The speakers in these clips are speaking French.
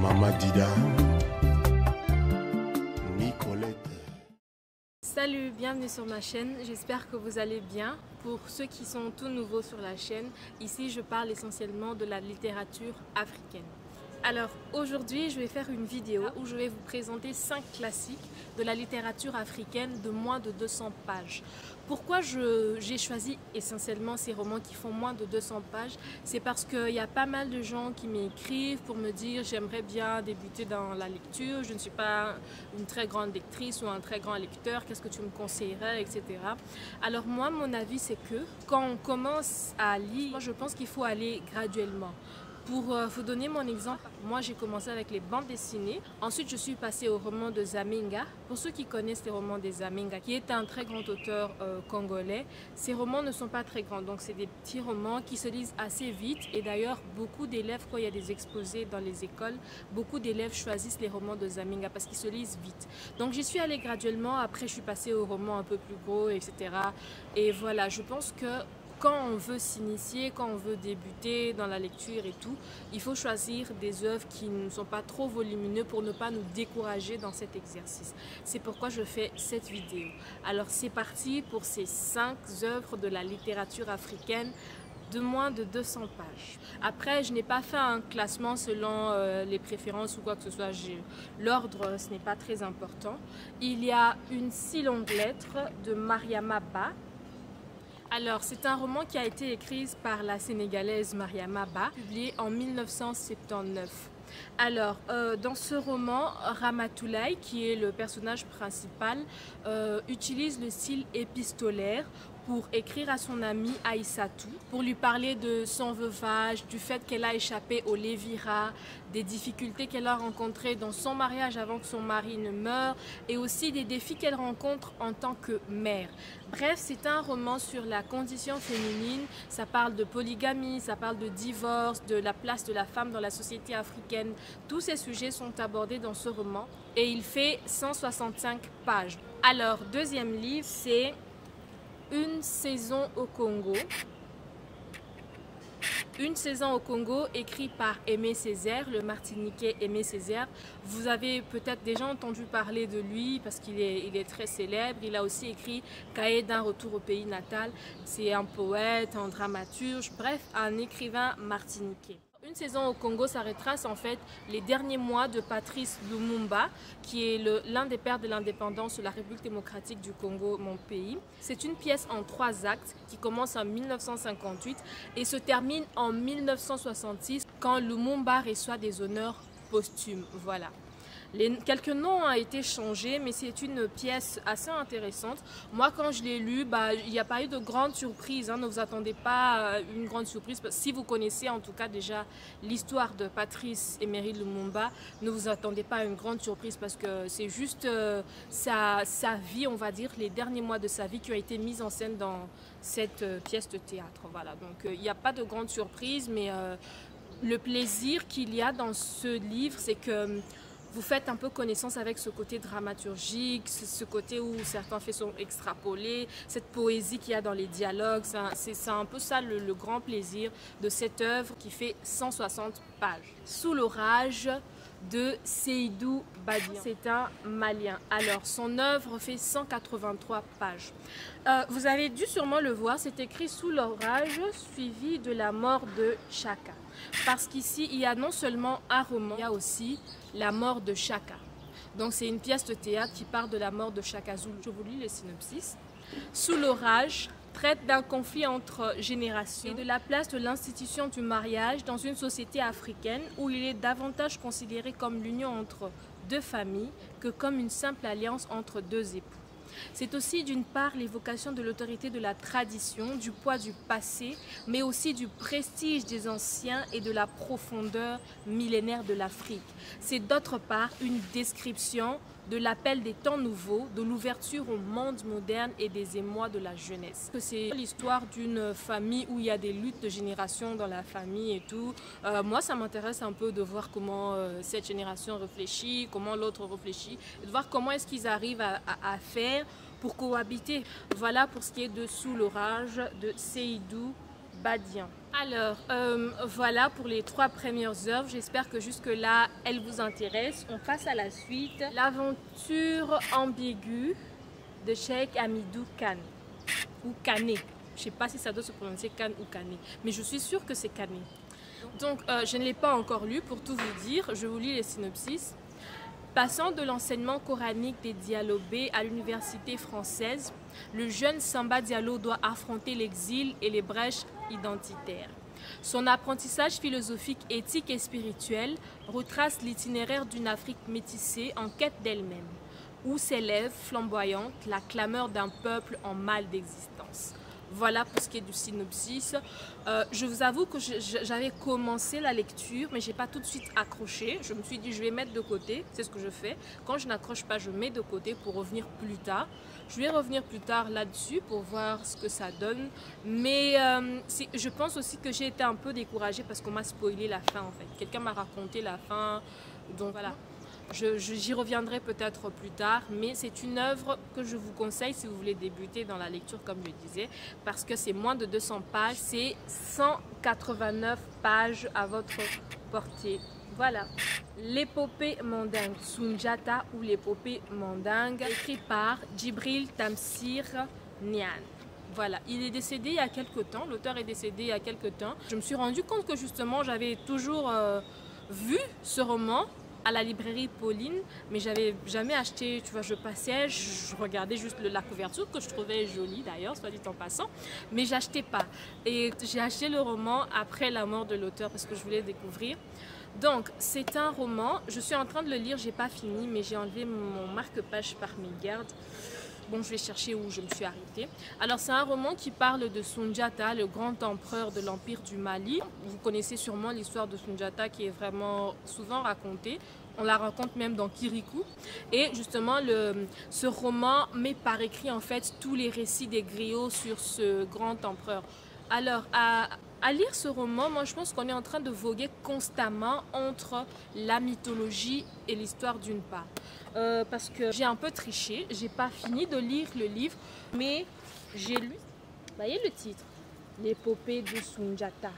Maman Dida, Nicolette. Salut, bienvenue sur ma chaîne, j'espère que vous allez bien. Pour ceux qui sont tout nouveaux sur la chaîne, ici je parle essentiellement de la littérature africaine. Alors aujourd'hui je vais faire une vidéo où je vais vous présenter 5 classiques de la littérature africaine de moins de 200 pages. Pourquoi j'ai choisi essentiellement ces romans qui font moins de 200 pages? C'est parce qu'il y a pas mal de gens qui m'écrivent pour me dire j'aimerais bien débuter dans la lecture, je ne suis pas une très grande lectrice ou un très grand lecteur, qu'est-ce que tu me conseillerais, etc. Alors moi mon avis c'est que quand on commence à lire, moi, je pense qu'il faut aller graduellement. Pour vous donner mon exemple, moi j'ai commencé avec les bandes dessinées, ensuite je suis passée au roman de Zaminga. Pour ceux qui connaissent les romans de Zaminga, qui est un très grand auteur congolais, ces romans ne sont pas très grands, donc c'est des petits romans qui se lisent assez vite et d'ailleurs beaucoup d'élèves, quand il y a des exposés dans les écoles, beaucoup d'élèves choisissent les romans de Zaminga parce qu'ils se lisent vite. Donc j'y suis allée graduellement, après je suis passée aux romans un peu plus gros, etc. Et voilà, je pense que quand on veut s'initier, quand on veut débuter dans la lecture et tout, il faut choisir des œuvres qui ne sont pas trop volumineuses pour ne pas nous décourager dans cet exercice. C'est pourquoi je fais cette vidéo. Alors c'est parti pour ces 5 œuvres de la littérature africaine de moins de 200 pages. Après, je n'ai pas fait un classement selon les préférences ou quoi que ce soit. L'ordre, ce n'est pas très important. Il y a Une si longue lettre de Mariama Ba. Alors, c'est un roman qui a été écrit par la Sénégalaise Mariama Ba, publié en 1979. Alors, dans ce roman, Ramatoulaye, qui est le personnage principal, utilise le style épistolaire pour écrire à son amie Aïssatou, pour lui parler de son veuvage, du fait qu'elle a échappé au Lévira, des difficultés qu'elle a rencontrées dans son mariage avant que son mari ne meure, et aussi des défis qu'elle rencontre en tant que mère. Bref, c'est un roman sur la condition féminine, ça parle de polygamie, ça parle de divorce, de la place de la femme dans la société africaine. Tous ces sujets sont abordés dans ce roman et il fait 165 pages. Alors, deuxième livre, c'est Une saison au Congo. Une saison au Congo, écrit par Aimé Césaire, le Martiniquais Aimé Césaire. Vous avez peut-être déjà entendu parler de lui parce qu'il est très célèbre. Il a aussi écrit Cahiers d'un retour au pays natal. C'est un poète, un dramaturge, bref, un écrivain martiniquais. Une saison au Congo, ça retrace en fait les derniers mois de Patrice Lumumba, qui est l'un des pères de l'indépendance de la République démocratique du Congo, mon pays. C'est une pièce en 3 actes qui commence en 1958 et se termine en 1966 quand Lumumba reçoit des honneurs posthumes. Voilà. Quelques noms ont été changés, mais c'est une pièce assez intéressante. Moi, quand je l'ai lu, il n'y a pas eu de grande surprise. Ne vous attendez pas à une grande surprise. Si vous connaissez en tout cas déjà l'histoire de Patrice Emery Lumumba, ne vous attendez pas à une grande surprise parce que c'est juste sa vie, on va dire, les derniers mois de sa vie qui ont été mis en scène dans cette pièce de théâtre. Voilà. Donc, il n'y a pas de grande surprise, mais le plaisir qu'il y a dans ce livre, c'est que vous faites un peu connaissance avec ce côté dramaturgique, ce côté où certains faits sont extrapolés, cette poésie qu'il y a dans les dialogues. C'est un peu ça le grand plaisir de cette œuvre qui fait 160 pages. Sous l'orage de Seydou Badian. C'est un Malien. Alors, son œuvre fait 183 pages. Vous avez dû sûrement le voir, c'est écrit Sous l'orage, suivi de la mort de Chaka. Parce qu'ici, il y a non seulement un roman, il y a aussi la mort de Chaka. Donc, c'est une pièce de théâtre qui parle de la mort de Chaka Zulu. Je vous lis le synopsis. Sous l'orage traite d'un conflit entre générations et de la place de l'institution du mariage dans une société africaine où il est davantage considéré comme l'union entre 2 familles que comme une simple alliance entre 2 époux. C'est aussi d'une part l'évocation de l'autorité de la tradition, du poids du passé, mais aussi du prestige des anciens et de la profondeur millénaire de l'Afrique. C'est d'autre part une description de l'appel des temps nouveaux, de l'ouverture au monde moderne et des émois de la jeunesse. C'est l'histoire d'une famille où il y a des luttes de génération dans la famille et tout. Moi, ça m'intéresse un peu de voir comment cette génération réfléchit, comment l'autre réfléchit, et de voir comment est-ce qu'ils arrivent à faire pour cohabiter. Voilà pour ce qui est de Sous l'orage de Seydou Badian. Alors, voilà pour les 3 premières œuvres. J'espère que jusque-là, elles vous intéressent. On passe à la suite. L'aventure ambiguë de Cheikh Hamidou Kane. Ou Kane. Je ne sais pas si ça doit se prononcer Kane ou Kane. Mais je suis sûre que c'est Kane. Donc, je ne l'ai pas encore lu pour tout vous dire. Je vous lis les synopsis. Passant de l'enseignement coranique des Dialobé à l'université française, le jeune Samba Diallo doit affronter l'exil et les brèches identitaires. Son apprentissage philosophique, éthique et spirituel retrace l'itinéraire d'une Afrique métissée en quête d'elle-même, où s'élève flamboyante la clameur d'un peuple en mal d'existence. Voilà pour ce qui est du synopsis. Je vous avoue que j'avais commencé la lecture, mais je n'ai pas tout de suite accroché. Je me suis dit, je vais mettre de côté. C'est ce que je fais. Quand je n'accroche pas, je mets de côté pour revenir plus tard. Je vais revenir plus tard là-dessus pour voir ce que ça donne. Mais je pense aussi que j'ai été un peu découragée parce qu'on m'a spoilé la fin en fait. Quelqu'un m'a raconté la fin. Donc voilà. J'y reviendrai peut-être plus tard, mais c'est une œuvre que je vous conseille si vous voulez débuter dans la lecture, comme je disais, parce que c'est moins de 200 pages, c'est 189 pages à votre portée. Voilà. L'épopée mandingue, Sundiata ou l'épopée mandingue, écrit par Djibril Tamsir Niane. Voilà, il est décédé il y a quelques temps, l'auteur est décédé il y a quelques temps. Je me suis rendu compte que justement j'avais toujours vu ce roman à la librairie Pauline, mais j'avais jamais acheté, tu vois, je passais, je regardais juste la couverture que je trouvais jolie d'ailleurs, soit dit en passant, mais j'achetais pas. Et j'ai acheté le roman après la mort de l'auteur parce que je voulais découvrir. Donc, c'est un roman, je suis en train de le lire, j'ai pas fini, mais j'ai enlevé mon marque-page par mégarde. Bon, je vais chercher où je me suis arrêtée. Alors, c'est un roman qui parle de Sundiata, le grand empereur de l'Empire du Mali. Vous connaissez sûrement l'histoire de Sundiata qui est vraiment souvent racontée. On la raconte même dans Kirikou. Et justement, ce roman met par écrit en fait tous les récits des griots sur ce grand empereur. Alors, à lire ce roman, moi je pense qu'on est en train de voguer constamment entre la mythologie et l'histoire d'une part. Parce que j'ai un peu triché, j'ai pas fini de lire le livre, mais j'ai lu, vous voyez le titre, l'épopée de Sundiata.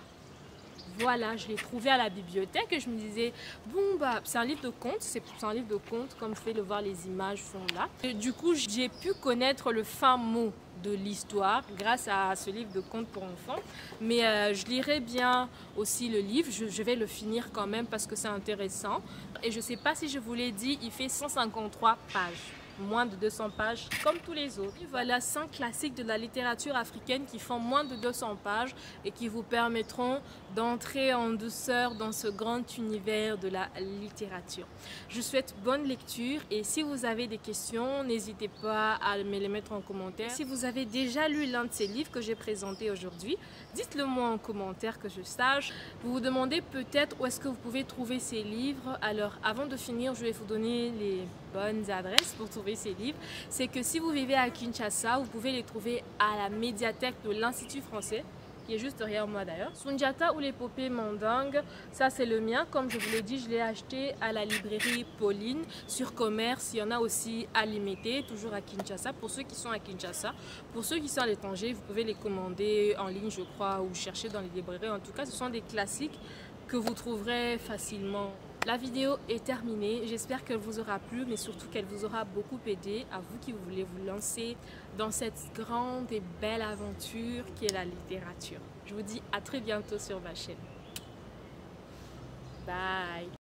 Voilà, je l'ai trouvé à la bibliothèque et je me disais, bon bah c'est un livre de contes, c'est un livre de contes, comme vous pouvez le voir, les images sont là. Et du coup, j'ai pu connaître le fin mot de l'histoire grâce à ce livre de contes pour enfants. Mais je lirai bien aussi le livre, je vais le finir quand même parce que c'est intéressant. Et je ne sais pas si je vous l'ai dit, il fait 153 pages. Moins de 200 pages comme tous les autres. Et voilà 5 classiques de la littérature africaine qui font moins de 200 pages et qui vous permettront d'entrer en douceur dans ce grand univers de la littérature. Je souhaite bonne lecture et si vous avez des questions, n'hésitez pas à me les mettre en commentaire. Si vous avez déjà lu l'un de ces livres que j'ai présenté aujourd'hui, dites-le moi en commentaire que je sache. Vous vous demandez peut-être où est-ce que vous pouvez trouver ces livres. Alors avant de finir, je vais vous donner les bonnes adresses pour trouver ces livres. C'est que si vous vivez à Kinshasa, vous pouvez les trouver à la médiathèque de l'Institut français, qui est juste derrière moi d'ailleurs. Sundiata ou l'épopée mandingue, ça c'est le mien. Comme je vous l'ai dit, je l'ai acheté à la librairie Pauline sur Commerce. Il y en a aussi à Limité, toujours à Kinshasa, pour ceux qui sont à Kinshasa. Pour ceux qui sont à l'étranger, vous pouvez les commander en ligne, je crois, ou chercher dans les librairies. En tout cas, ce sont des classiques que vous trouverez facilement. La vidéo est terminée, j'espère qu'elle vous aura plu, mais surtout qu'elle vous aura beaucoup aidé, à vous qui voulez vous lancer dans cette grande et belle aventure qui est la littérature. Je vous dis à très bientôt sur ma chaîne. Bye!